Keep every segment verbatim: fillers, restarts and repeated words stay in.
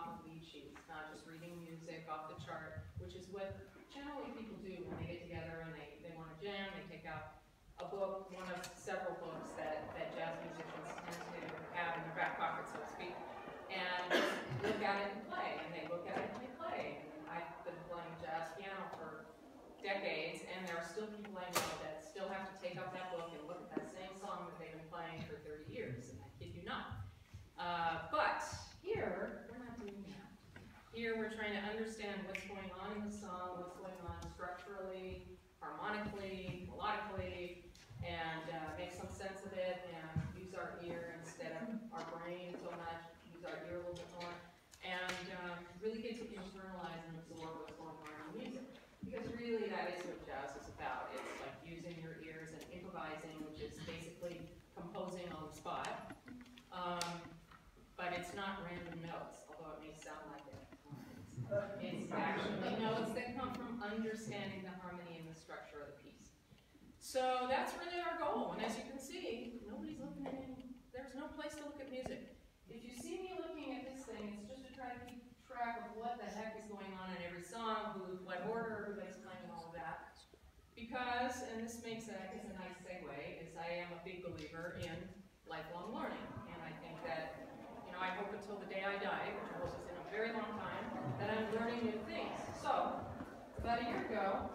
off of lead sheets, not just reading music off the chart, which is what generally people do when they get together and they, they want to jam. They take out a book, one of several books that, that jazz musicians tend to have in their back pocket, so to speak, and just look at it and play. And they look at it and they play. And I've been playing jazz piano for decades, and there are still people I know that still have to take up that book and look at that same song that they've been playing for thirty years, and I kid you not. Uh, but here, we're not doing that. Here we're trying to understand what's going on in the song, what's going on structurally, harmonically, melodically, and uh, make some sense of it, and use our ear instead of our brain so much, use our ear a little bit more, and um, really get to internalize and absorb what's going on in the music. Because really that is what jazz is about. It's like using your ears and improvising, which is basically composing on the spot. Um, but it's not random notes, although it may sound like it. It's actually notes that come from understanding the harmony and the structure of the piece. So that's really our goal. And as you can see, nobody's looking at any, there's no place to look at music. If you see me looking at this thing, it's just to try to keep track of what the heck is going on in every song, who, what order, who makes time, and all of that. Because, and this makes a, is a nice segue, is I am a big believer in lifelong learning. And I think that, you know, I hope until the day I die, which I hope is in a very long time, that I'm learning new things. So, about a year ago,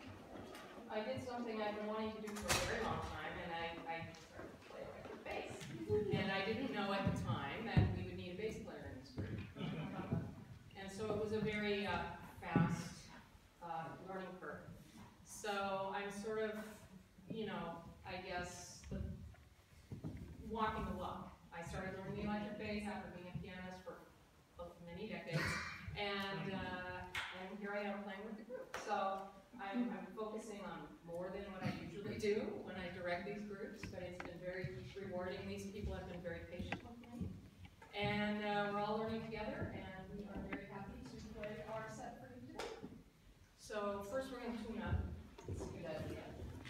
I did something I've been wanting to do for a very long time, and I, I started to play electric bass. And I didn't know at the time that we would need a bass player in this group. And so it was a very uh, fast uh, learning curve. So I'm sort of, you know, I guess, the, walking the walk. I started learning the electric bass after being a pianist for many decades, and uh, and here I am playing with the group. So I'm, I'm focusing on more than what I usually do when I direct these groups, but it's been very rewarding. These people have been very patient with me, and uh, we're all learning together, and we are very happy to play our set for you today. So first we're going to tune up. Let's do that again.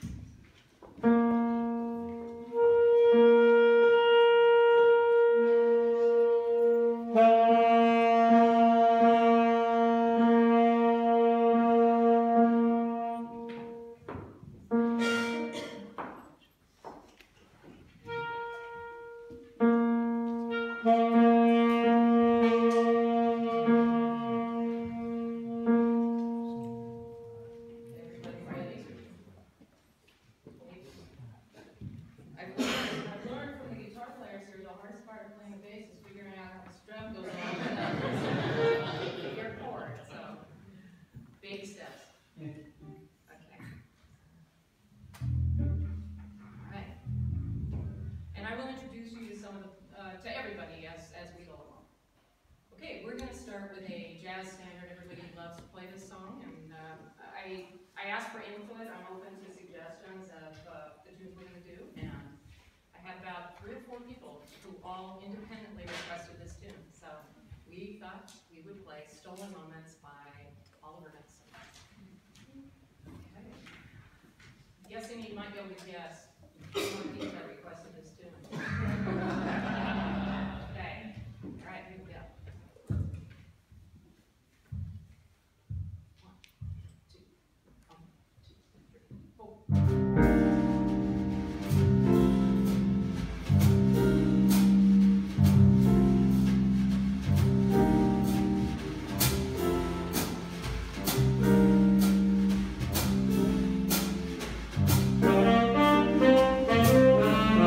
Guessing you might be able to guess one of these I requested this tune. Okay. All right, here we go. One, two, one, two, three, four. Thank you.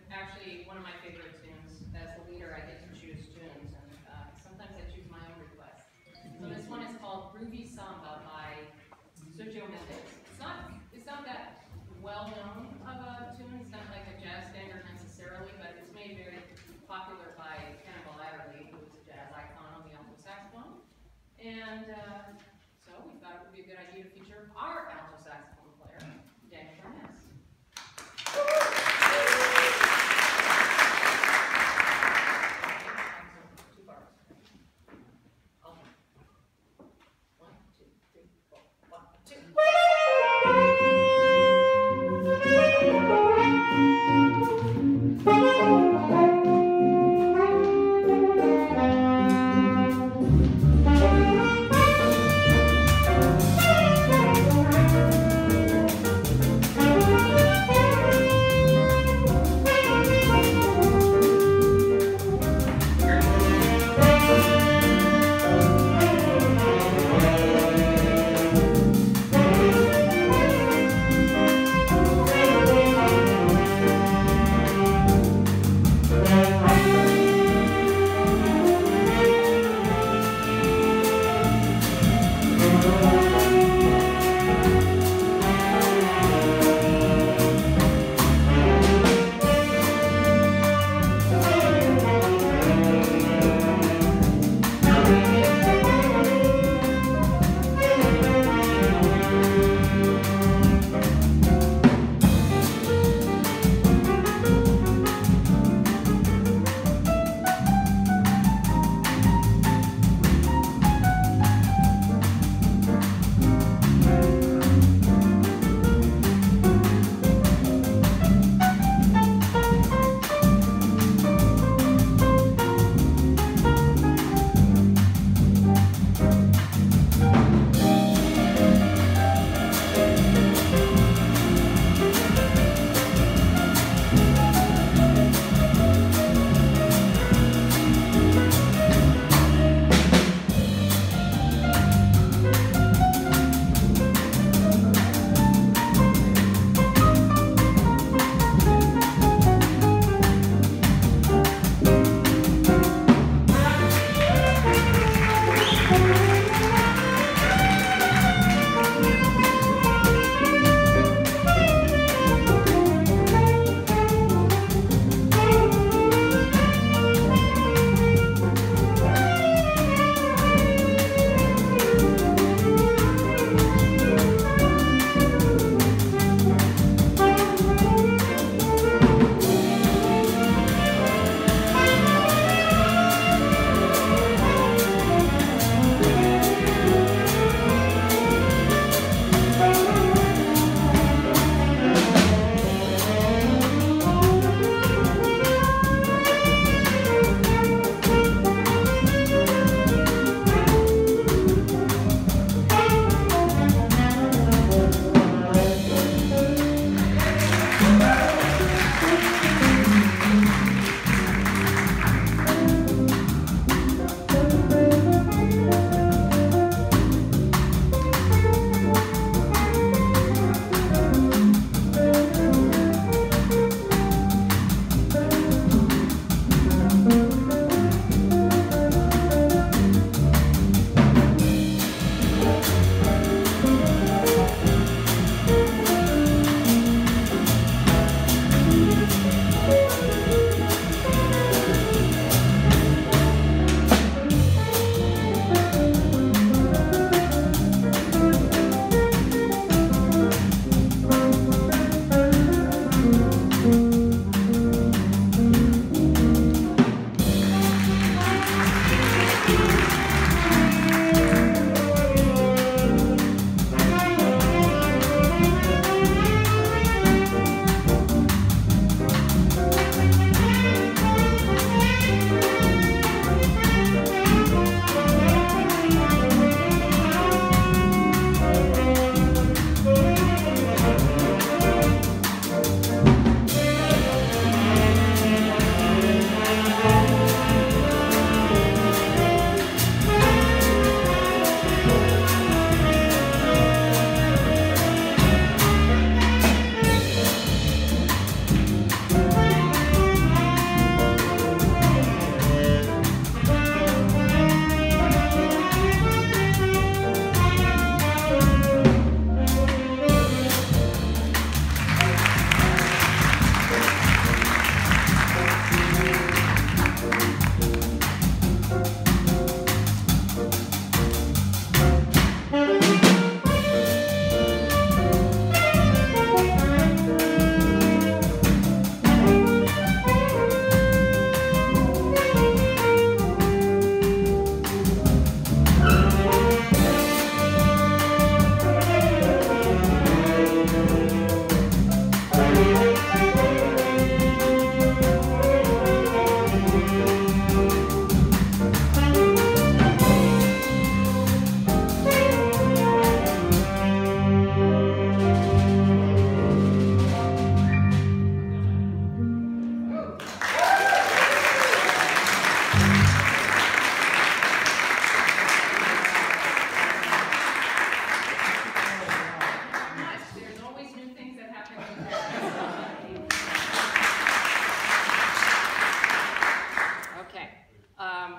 actually one of my favorite tunes. As the leader, I get to choose tunes, and uh, sometimes I choose my own requests. So this one is called Groovy Samba by Sergio Mendes. It's not, it's not that well known of a tune. It's not like a jazz standard necessarily, but it's made very popular by Cannibal Adderley, who is a jazz icon on the alto saxophone. And uh, so we thought it would be a good idea to feature our alto saxophone player, Dan Pearce.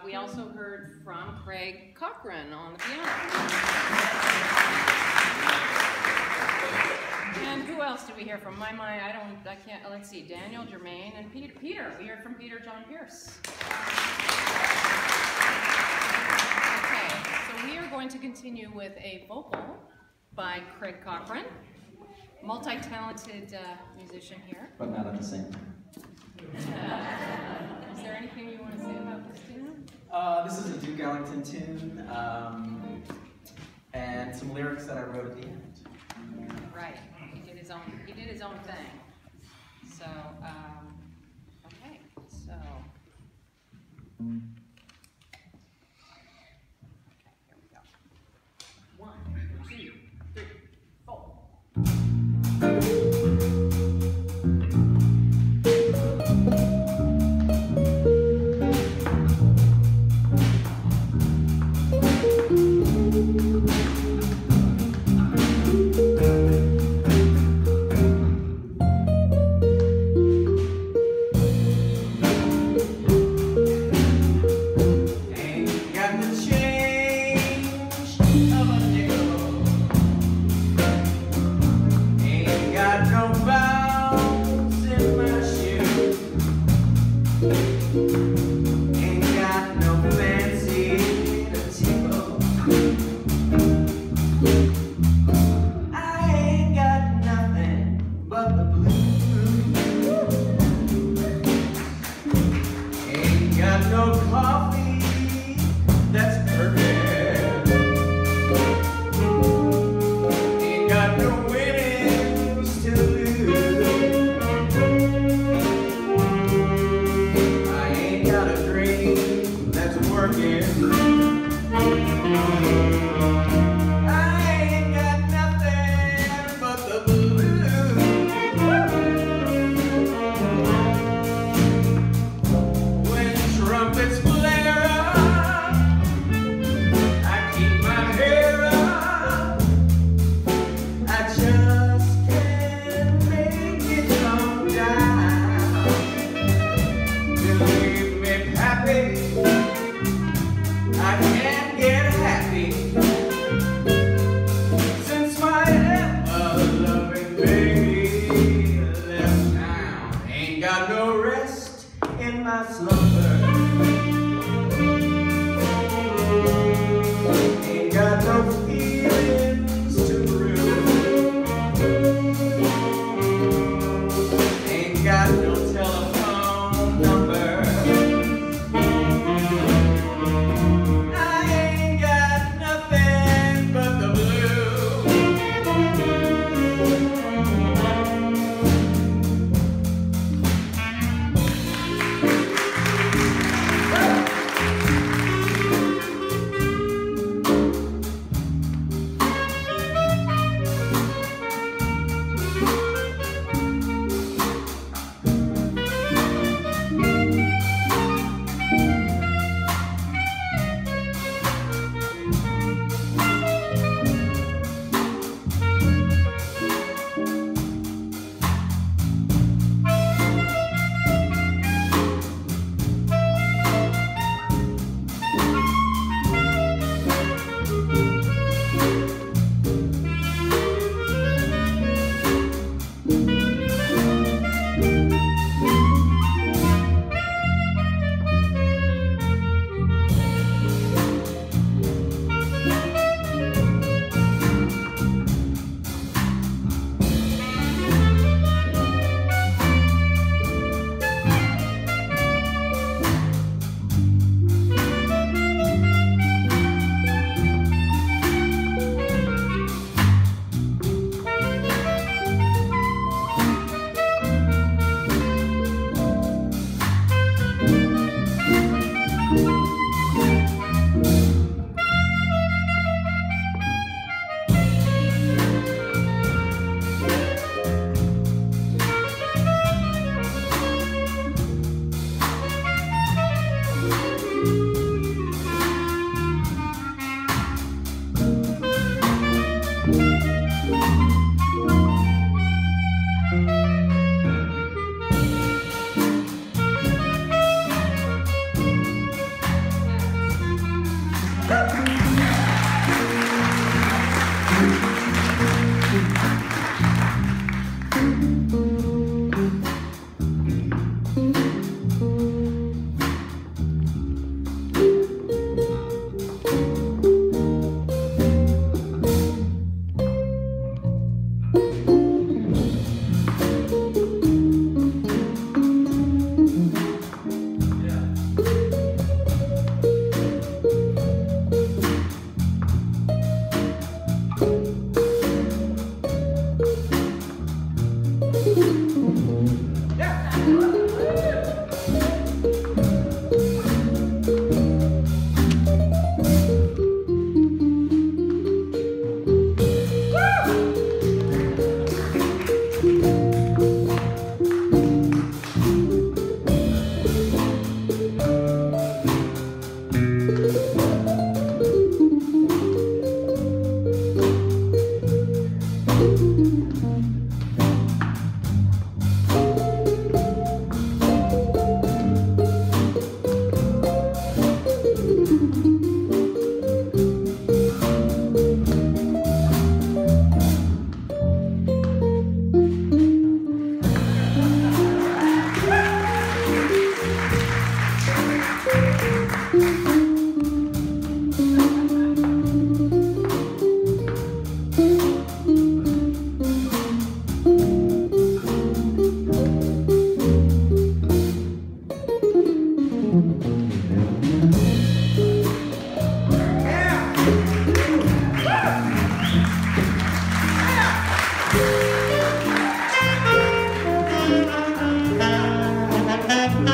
we also heard from Craig Cochran on the piano. And who else did we hear from? My, my, I don't, I can't, let's see, Daniel, Jermaine, and Peter. Peter, we heard from Peter Jon Pearce. Okay, so we are going to continue with a vocal by Craig Cochran, multi-talented uh, musician here. But not at the same time. Is there anything you want to say about this tune? Uh, this is a Duke Ellington tune, um, and some lyrics that I wrote at the end. Right. He did his own. He did his own thing. So, um, okay. So, okay. Here we go. One, two, three, four.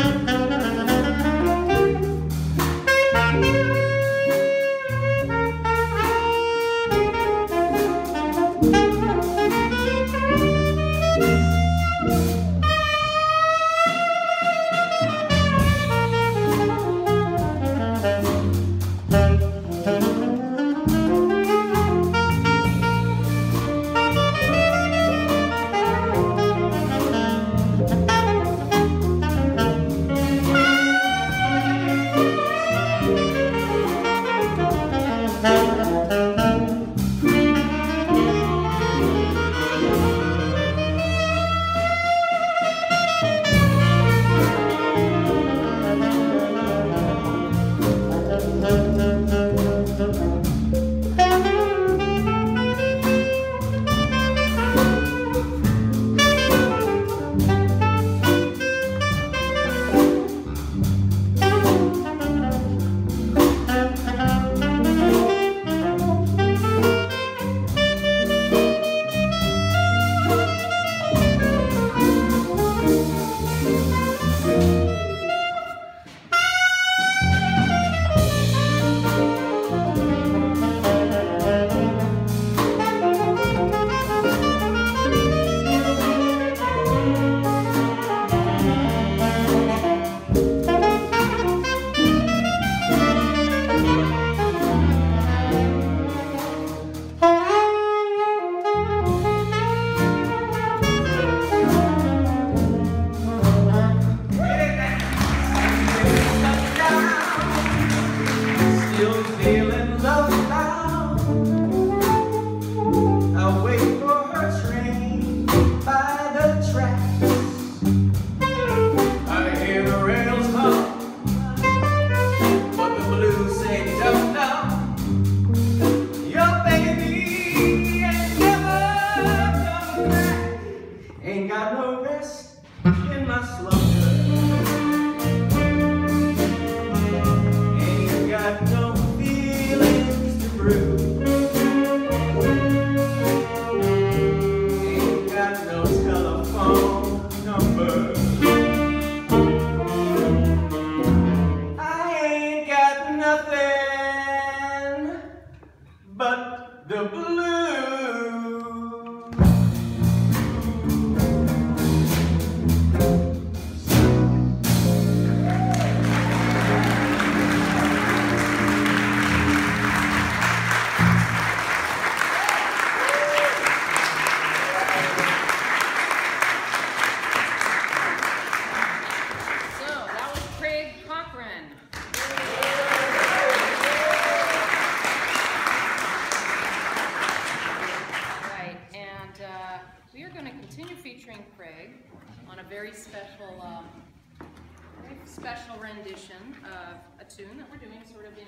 Special rendition of a tune that we're doing sort of in,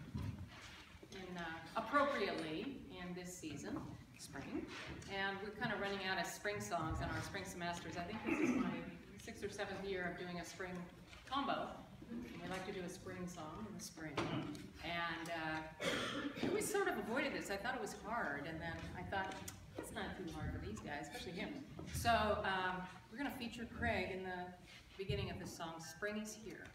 in uh, appropriately in this season, spring. And we're kind of running out of spring songs in our spring semesters. I think this is my sixth or seventh year of doing a spring combo. We like to do a spring song in the spring. And uh, we sort of avoided this. I thought it was hard, and then I thought, it's not too hard for these guys, especially him. So um, we're going to feature Craig in the beginning of the song, Spring is Here.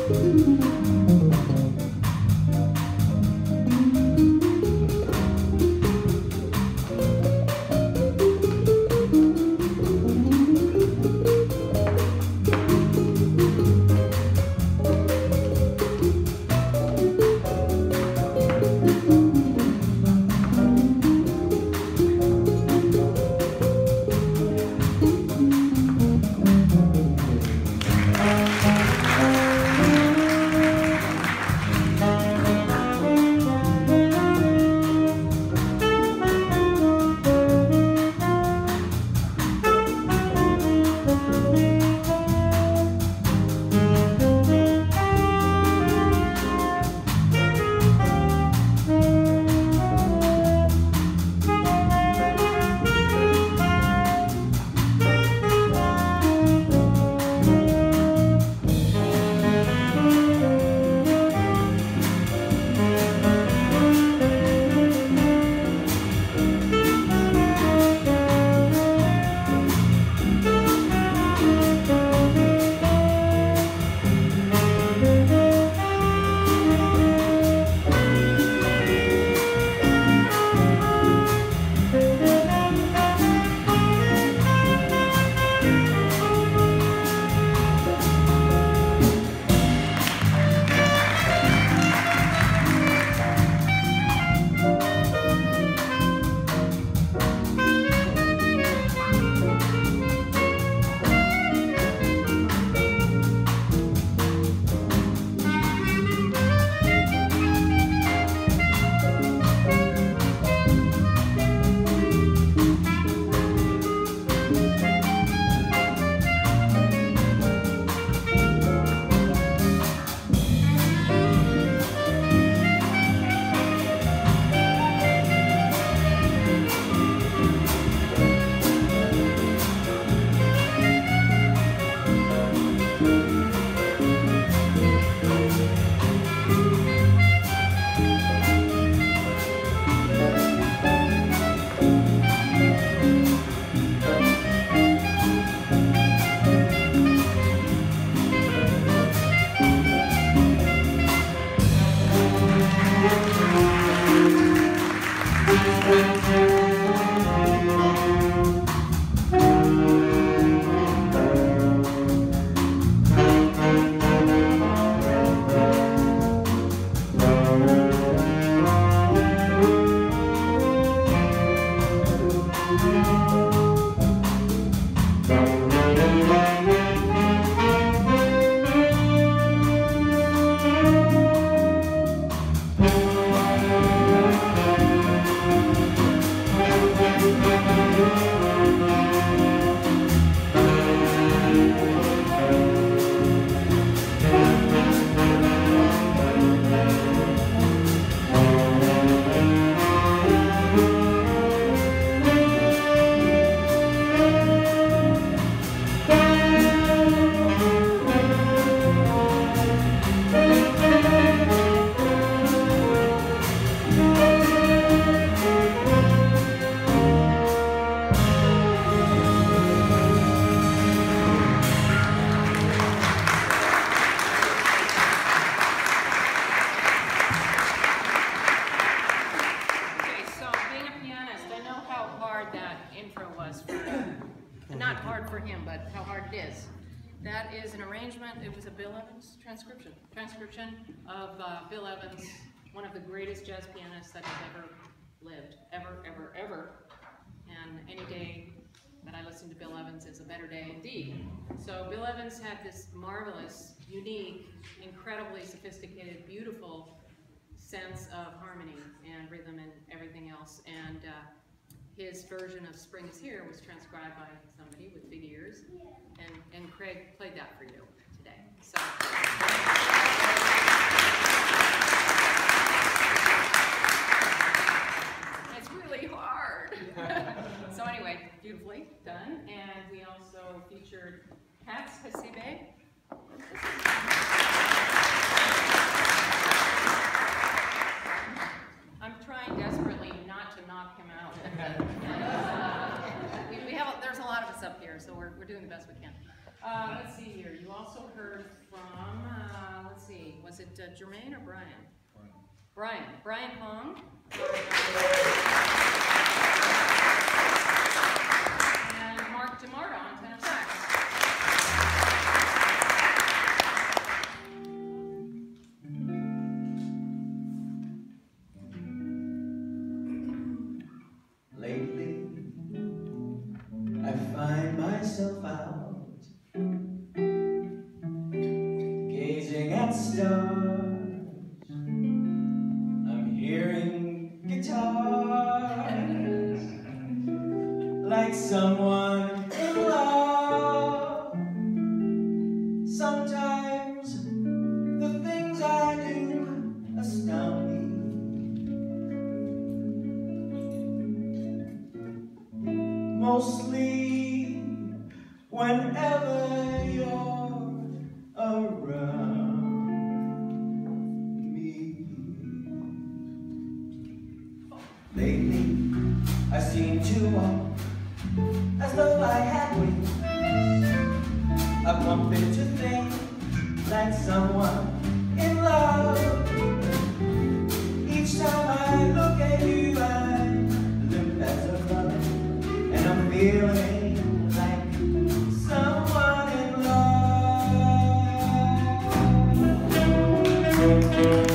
That is an arrangement. It was a Bill Evans transcription. Transcription of uh, Bill Evans, one of the greatest jazz pianists that has ever lived, ever, ever, ever. And any day that I listen to Bill Evans is a better day indeed. So Bill Evans had this marvelous, unique, incredibly sophisticated, beautiful sense of harmony and rhythm and everything else. And uh, his version of Spring is Here was transcribed by somebody with big ears, and, and Craig played that for you today. So. It's really hard. So anyway, beautifully done. And we also featured Hats Hasibe. I'm trying desperately not to knock him out. we, we have a, there's a lot of us up here, so we're, we're doing the best we can. Uh, let's see here. You also heard from it uh, Jermaine or Brian? Brian. Brian Hong. And Mark DeMarta on tenor sax. Lately, I find myself out gazing at stars. I'm hearing guitars like someone in love. Sometimes the things I do astound me. Mostly whenever you're around me. Lately, I seem to walk as though I had wings. I bump into things like someone in love. Each time I look at you, I limp as a rubber. And I'm feeling like someone in love.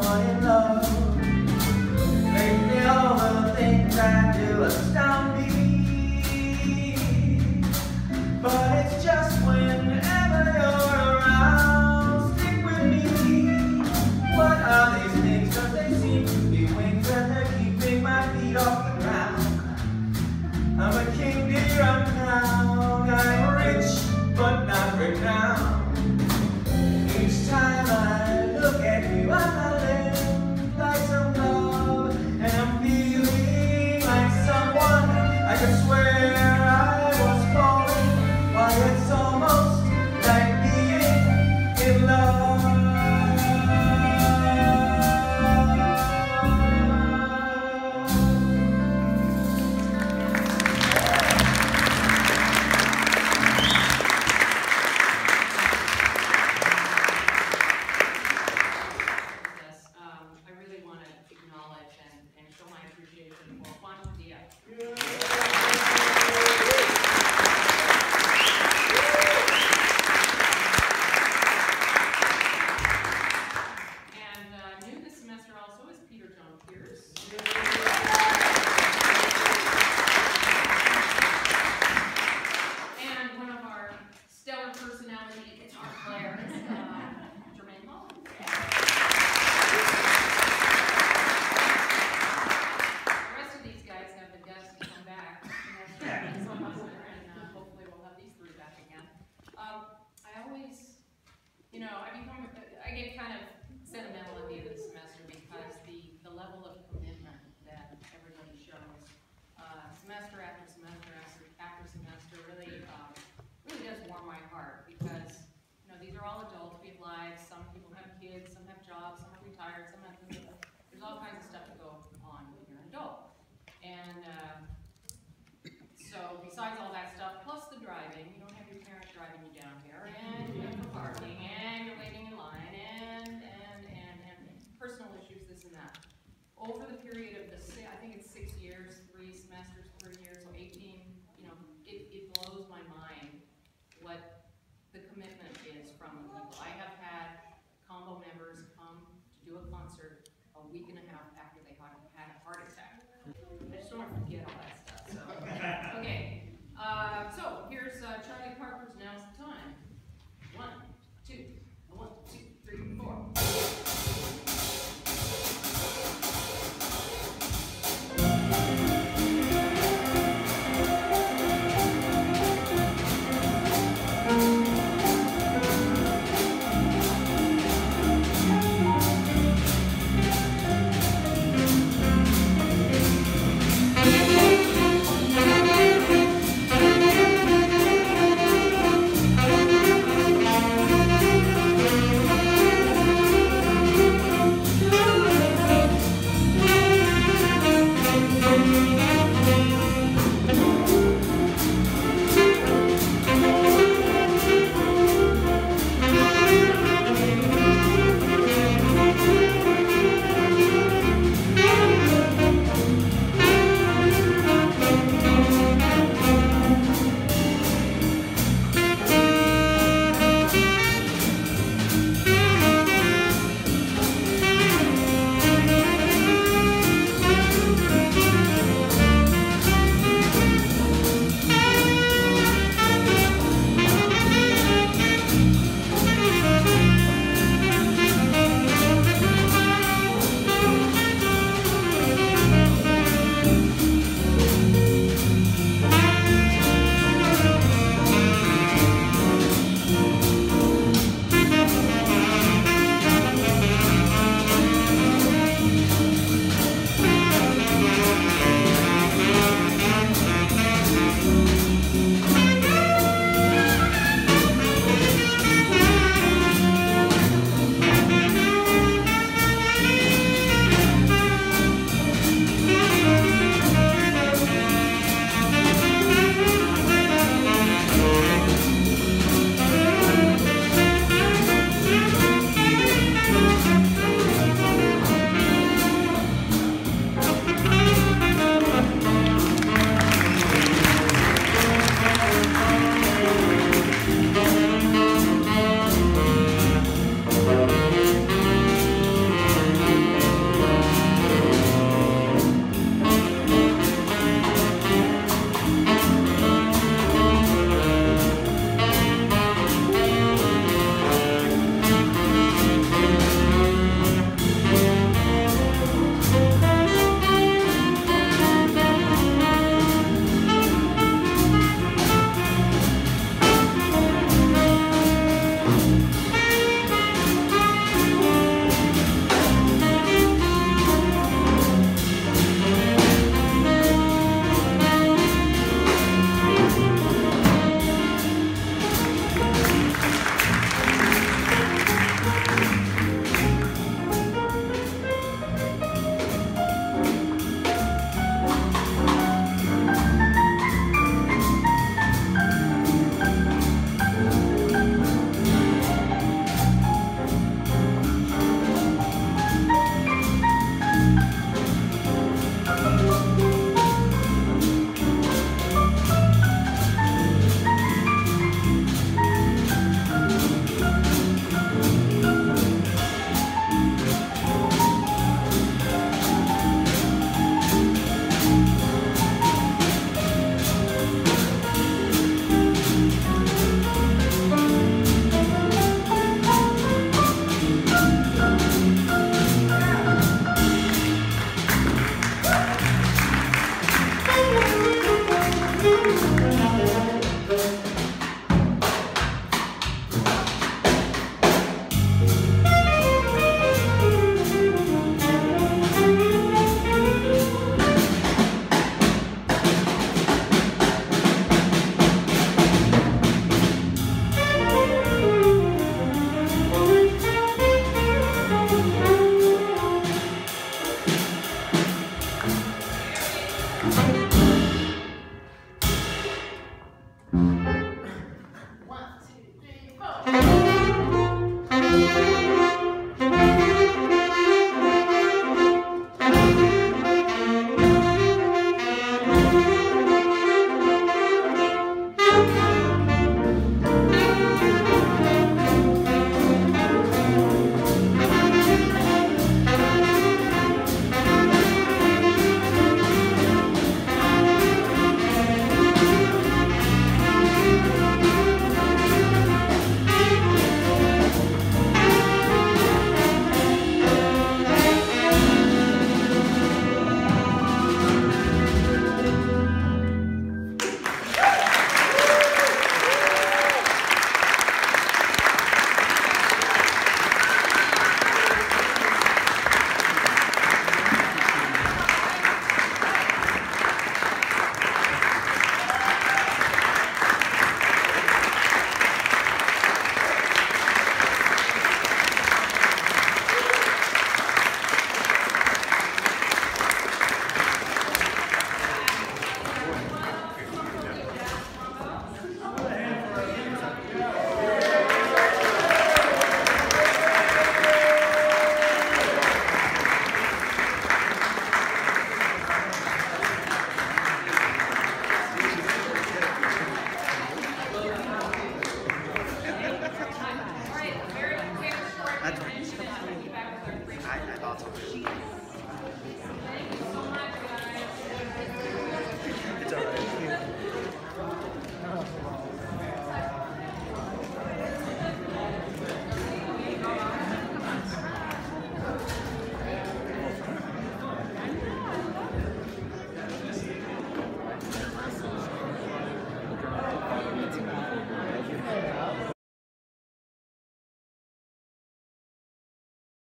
I do astound me. Thank